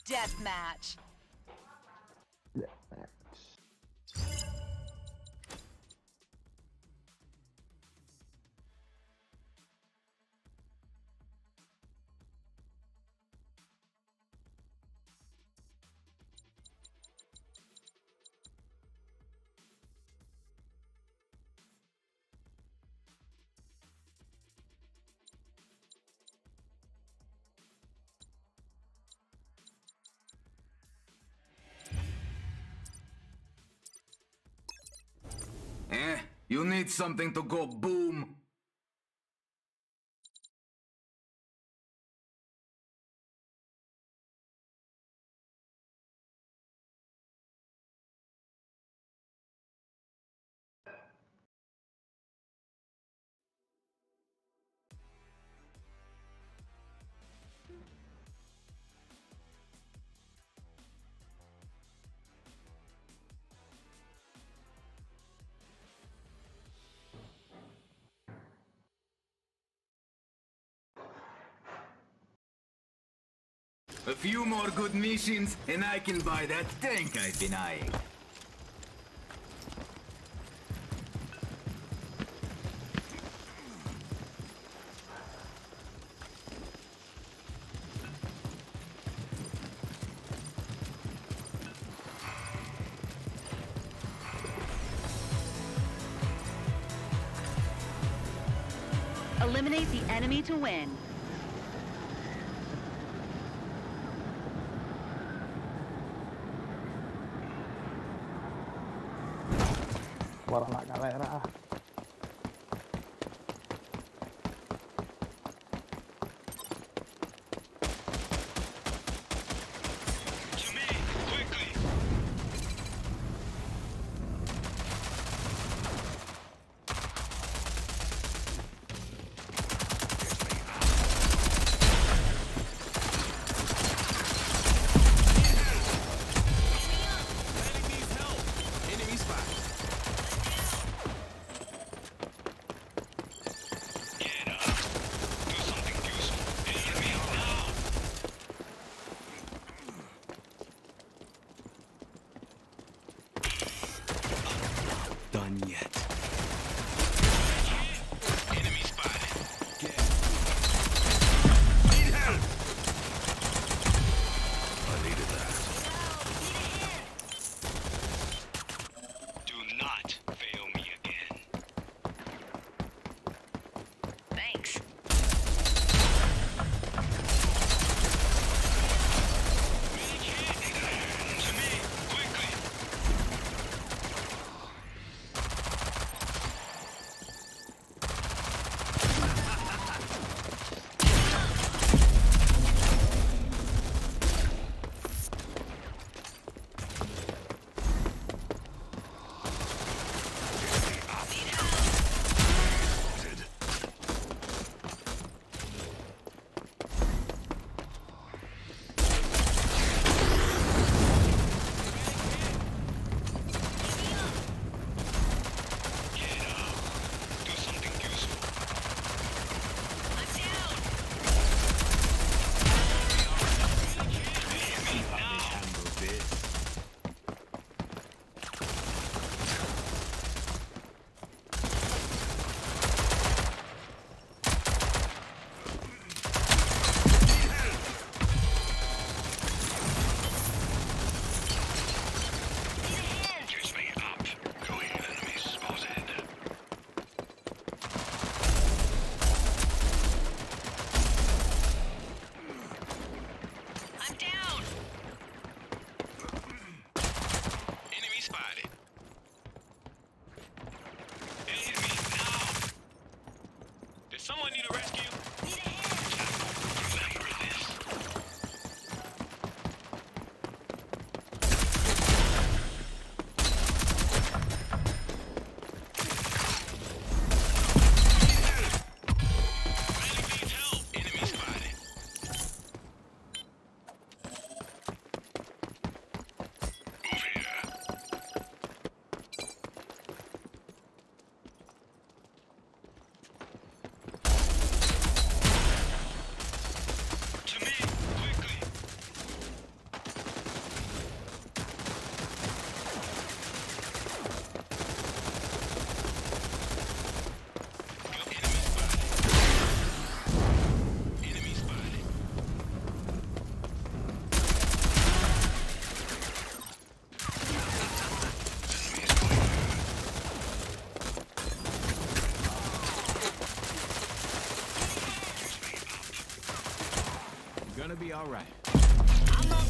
Deathmatch. You need something to go boom. A few more good missions, and I can buy that tank I've been eyeing. Eliminate the enemy to win. Bora lá, galera. Done yet. Enemy spotted. Need help. I needed that. Do not fail me again. Thanks. To me, quickly. Someone need a rescue? Remember this. Medic needs help. Enemy spotted. Move here. gonna be all right. I'm up.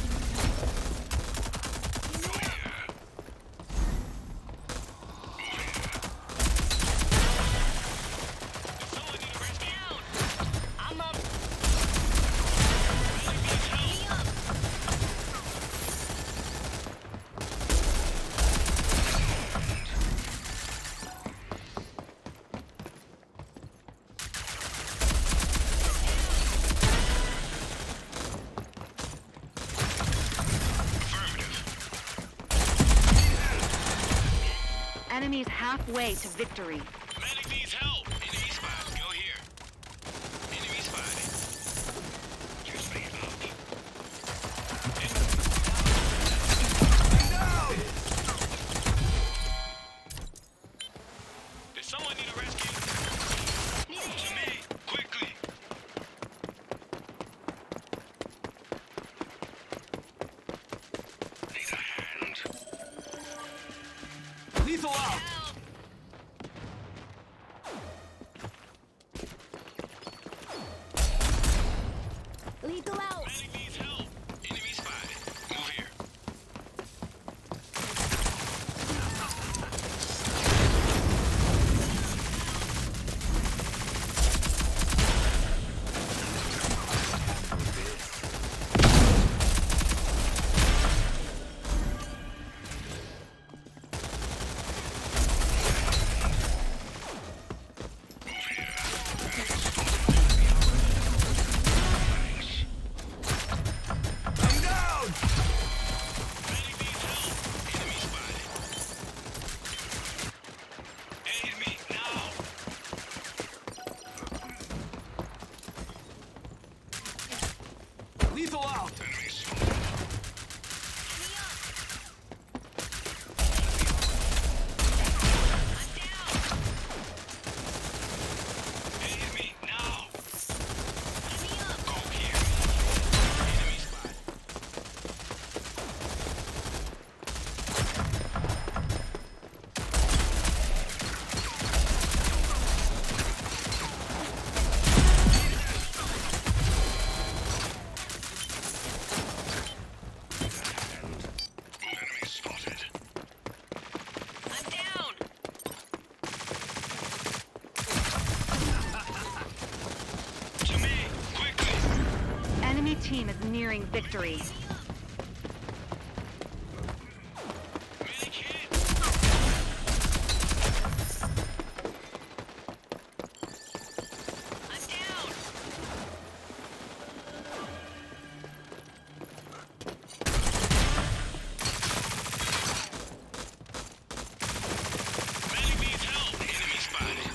Someone need a rescue. I'm up. Me up. Enemies halfway to victory. Medic needs help. Enemy spotted. Go here. Enemy spotted. Just stay up. Does someone need a rescue? Move to me, quickly. Need a hand. Lethal out! Lethal out! Medic needs help. Enemy spotted. Move here. I'm down! Medic needs help. Enemy spotted. Aid me now. Lethal out! Enemy spotted. I'm down. Aid me now. Go here. Enemy spotted. Enemy spotted. I'm down. To me, quickly. Enemy team is nearing victory. Medic hit. I'm down. Medic needs help. Enemy spotted.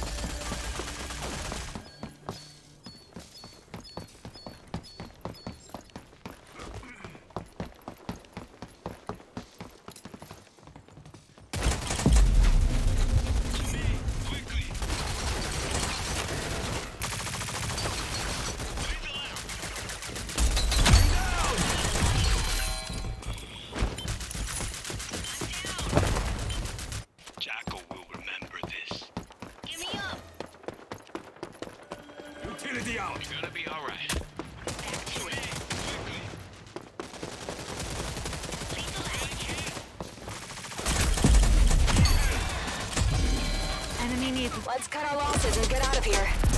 To me, quickly. Lethal out. Jackal will remember this. Give me up. Utility out! You're gonna be all right. Back to it. Quickly. Enemy needs Let's cut our losses and get out of here.